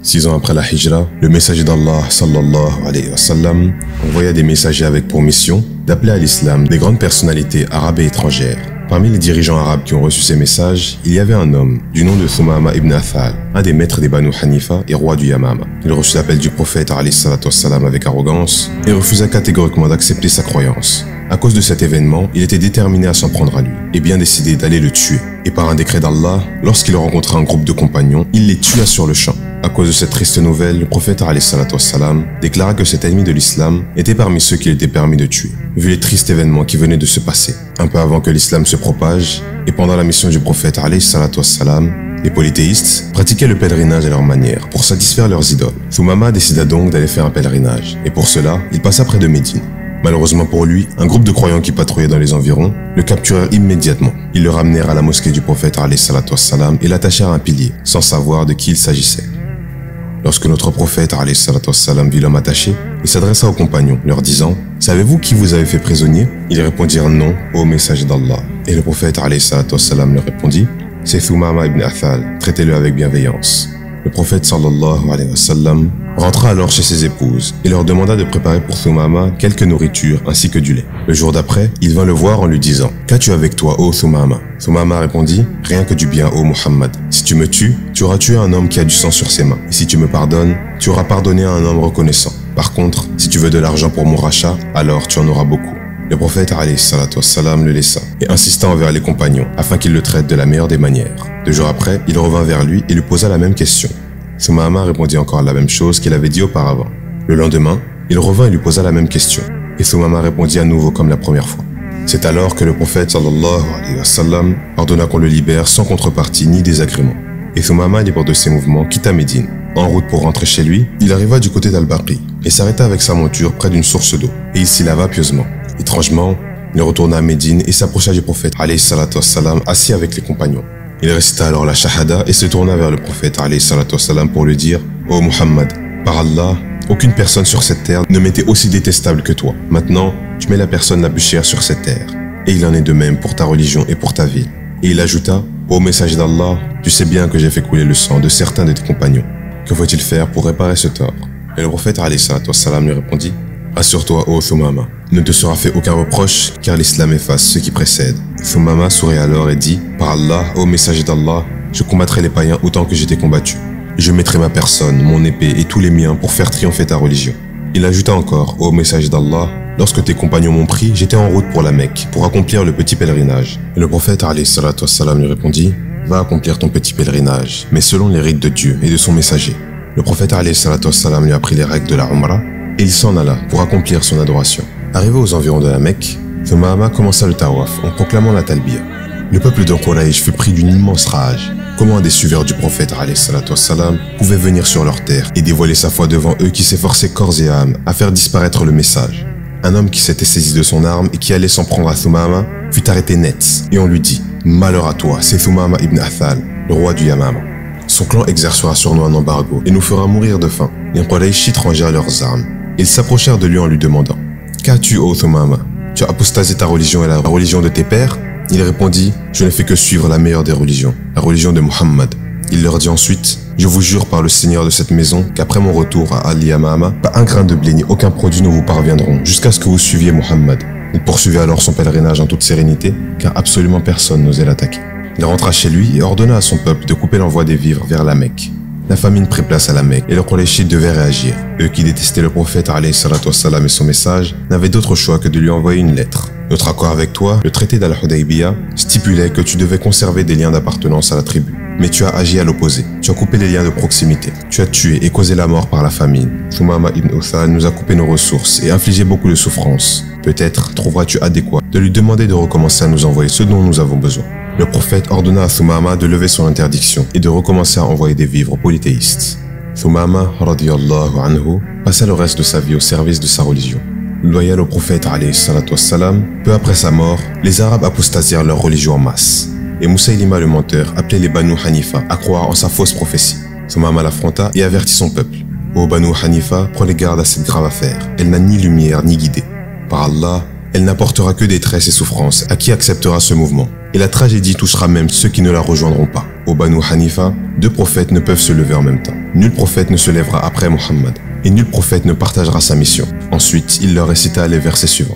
6 ans après la Hijra, le messager d'Allah sallallahu alayhi wa sallam envoya des messagers avec pour mission d'appeler à l'islam des grandes personnalités arabes et étrangères. Parmi les dirigeants arabes qui ont reçu ces messages, il y avait un homme du nom de Thumama ibn Athal, un des maîtres des Banu Hanifa et roi du Yamama. Il reçut l'appel du prophète alayhi salatu wassalam avec arrogance et refusa catégoriquement d'accepter sa croyance. À cause de cet événement, il était déterminé à s'en prendre à lui et bien décidé d'aller le tuer. Et par un décret d'Allah, lorsqu'il rencontra un groupe de compagnons, il les tua sur le champ. À cause de cette triste nouvelle, le prophète alayhi salatu wassalam déclara que cet ennemi de l'islam était parmi ceux qu'il était permis de tuer, vu les tristes événements qui venaient de se passer. Un peu avant que l'islam se propage, et pendant la mission du prophète alayhi salatu wassalam, les polythéistes pratiquaient le pèlerinage à leur manière, pour satisfaire leurs idoles. Thumama décida donc d'aller faire un pèlerinage, et pour cela, il passa près de Médine. Malheureusement pour lui, un groupe de croyants qui patrouillaient dans les environs le capturèrent immédiatement. Ils le ramenèrent à la mosquée du prophète alayhi salatu wassalam et l'attachèrent à un pilier, sans savoir de qui il s'agissait. Lorsque notre prophète alayhi salatu wassalam vit l'homme attaché, il s'adressa aux compagnons, leur disant « Savez-vous qui vous avez fait prisonnier ?» Ils répondirent « Non, ô messager d'Allah ». Et le prophète alayhi salatu wassalam leur répondit « C'est Thumama ibn Athal, traitez-le avec bienveillance ». Le prophète sallallahu alayhi wa sallam rentra alors chez ses épouses et leur demanda de préparer pour Thumama quelque nourriture ainsi que du lait. Le jour d'après, il vint le voir en lui disant « Qu'as-tu avec toi, ô Thumama ?» Thumama répondit « Rien que du bien, ô Muhammad. Si tu me tues, tu auras tué un homme qui a du sang sur ses mains. Et si tu me pardonnes, tu auras pardonné à un homme reconnaissant. Par contre, si tu veux de l'argent pour mon rachat, alors tu en auras beaucoup. » Le prophète alayhi salatu wassalam le laissa et insista envers les compagnons afin qu'ils le traitent de la meilleure des manières. 2 jours après, il revint vers lui et lui posa la même question. Thumama répondit encore la même chose qu'il avait dit auparavant. Le lendemain, il revint et lui posa la même question. Et Thumama répondit à nouveau comme la première fois. C'est alors que le prophète sallallahu alayhi wa sallam ordonna qu'on le libère sans contrepartie ni désagrément. Et Thumama, libre de ses mouvements, quitta Médine. En route pour rentrer chez lui, il arriva du côté d'Al-Baqi et s'arrêta avec sa monture près d'une source d'eau. Et il s'y lava pieusement. Étrangement, il retourna à Médine et s'approcha du prophète alayhi salatu wassalam assis avec les compagnons. Il récita alors la shahada et se tourna vers le prophète alayhi salatu wassalam pour lui dire « Ô Muhammad, par Allah, aucune personne sur cette terre ne m'était aussi détestable que toi. Maintenant, tu mets la personne la plus chère sur cette terre. Et il en est de même pour ta religion et pour ta ville. » Et il ajouta « Ô messager d'Allah, tu sais bien que j'ai fait couler le sang de certains de tes compagnons. Que faut-il faire pour réparer ce tort ?» Et le prophète alayhi salatu wassalam lui répondit « Assure-toi, ô Thumama, ne te sera fait aucun reproche, car l'islam efface ceux qui précèdent. » Thumama sourit alors et dit « Par Allah, ô messager d'Allah, je combattrai les païens autant que j'étais combattu. Je mettrai ma personne, mon épée et tous les miens pour faire triompher ta religion. » Il ajouta encore « Ô messager d'Allah, lorsque tes compagnons m'ont pris, j'étais en route pour la Mecque, pour accomplir le petit pèlerinage. » Et le prophète alayhi salatu wassalam lui répondit « Va accomplir ton petit pèlerinage, mais selon les rites de Dieu et de son messager. » Le prophète alayhi salatu wassalam lui apprit les règles de la Umrah, et il s'en alla pour accomplir son adoration. Arrivé aux environs de la Mecque, Thumama commença le tawaf en proclamant la talbiya. Le peuple de Quraysh fut pris d'une immense rage. Comment un des suiveurs du prophète alayhi salatu wassalam pouvait venir sur leur terre et dévoiler sa foi devant eux qui s'efforçaient corps et âme à faire disparaître le message. Un homme qui s'était saisi de son arme et qui allait s'en prendre à Thumama fut arrêté net et on lui dit « Malheur à toi, c'est Thumama ibn Athal, le roi du Yamama. Son clan exercera sur nous un embargo et nous fera mourir de faim. » Les Quraysh rangèrent leurs armes. Ils s'approchèrent de lui en lui demandant « Qu'as-tu, ô Thumama? Tu as apostasé ta religion et la religion de tes pères ?» Il répondit « Je ne fais que suivre la meilleure des religions, la religion de Muhammad. » Il leur dit ensuite « Je vous jure par le Seigneur de cette maison qu'après mon retour à Al-Yamama, pas un grain de blé ni aucun produit ne vous parviendront jusqu'à ce que vous suiviez Muhammad. » Il poursuivit alors son pèlerinage en toute sérénité car absolument personne n'osait l'attaquer. Il rentra chez lui et ordonna à son peuple de couper l'envoi des vivres vers la Mecque. La famine prit place à la Mecque et les Quraysh devaient réagir. Eux qui détestaient le prophète alayhi salatu wassalam et son message n'avaient d'autre choix que de lui envoyer une lettre. Notre accord avec toi, le traité d'Al-Hudaybiyah, stipulait que tu devais conserver des liens d'appartenance à la tribu. Mais tu as agi à l'opposé. Tu as coupé les liens de proximité. Tu as tué et causé la mort par la famine. Thumama ibn Athal nous a coupé nos ressources et infligé beaucoup de souffrances. Peut-être trouveras-tu adéquat de lui demander de recommencer à nous envoyer ce dont nous avons besoin. Le prophète ordonna à Thumama de lever son interdiction et de recommencer à envoyer des vivres aux polythéistes. Thumama, radiyallahu anhu, passa le reste de sa vie au service de sa religion. Loyal au prophète alayhi salatu wassalam, peu après sa mort, les Arabes apostasièrent leur religion en masse. Et Musaylima le menteur appelait les Banu Hanifa à croire en sa fausse prophétie. Thumama l'affronta et avertit son peuple. Ô Banu Hanifa, prenez garde à cette grave affaire. Elle n'a ni lumière ni guidée. Par Allah, Elle n'apportera que détresse et souffrance à qui acceptera ce mouvement. Et la tragédie touchera même ceux qui ne la rejoindront pas. Au Banu Hanifa, 2 prophètes ne peuvent se lever en même temps. Nul prophète ne se lèvera après Muhammad. Et nul prophète ne partagera sa mission. Ensuite, il leur récita les versets suivants.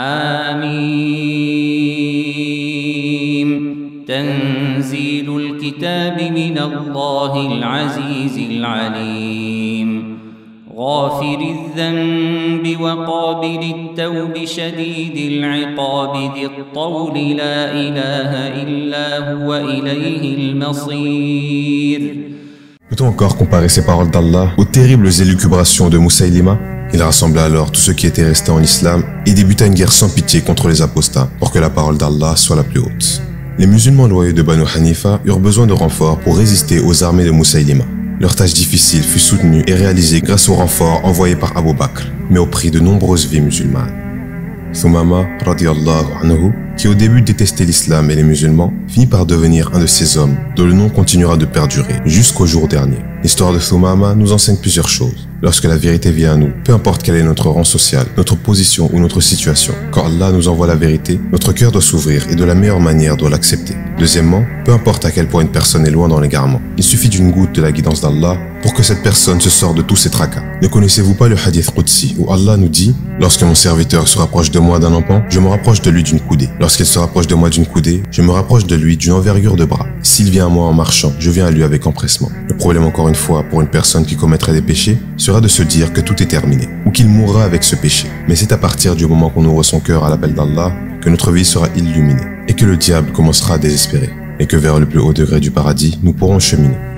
حميم تنزيل الكتاب من الله العزيز العليم غافر الذنب وقابل التوب شديد العقاب ذي الطول لا إله إلا هو إليه المصير. Peut-on encore comparer ces paroles d'Allah aux terribles élucubrations de Moussaïlima? Il rassembla alors tous ceux qui étaient restés en islam et débuta une guerre sans pitié contre les apostats pour que la parole d'Allah soit la plus haute. Les musulmans loyaux de Banu Hanifa eurent besoin de renforts pour résister aux armées de Moussaïlima. Leur tâche difficile fut soutenue et réalisée grâce aux renforts envoyés par Abu Bakr, mais au prix de nombreuses vies musulmanes. Thumama, radiyallahu anhu, qui au début détestait l'islam et les musulmans, finit par devenir un de ces hommes dont le nom continuera de perdurer jusqu'au jour dernier. L'histoire de Thumama nous enseigne plusieurs choses. Lorsque la vérité vient à nous, peu importe quel est notre rang social, notre position ou notre situation, quand Allah nous envoie la vérité, notre cœur doit s'ouvrir et de la meilleure manière doit l'accepter. Deuxièmement, peu importe à quel point une personne est loin dans l'égarement, il suffit d'une goutte de la guidance d'Allah pour que cette personne se sorte de tous ses tracas. Ne connaissez-vous pas le hadith Qudsi où Allah nous dit « Lorsque mon serviteur se rapproche de moi d'un empan, je me rapproche de lui d'une coudée. Lorsqu'il se rapproche de moi d'une coudée, je me rapproche de lui d'une envergure de bras. S'il vient à moi en marchant, je viens à lui avec empressement. » Le problème encore une fois pour une personne qui commettrait des péchés sera de se dire que tout est terminé ou qu'il mourra avec ce péché. Mais c'est à partir du moment qu'on ouvre son cœur à l'appel d'Allah que notre vie sera illuminée et que le diable commencera à désespérer et que vers le plus haut degré du paradis, nous pourrons cheminer.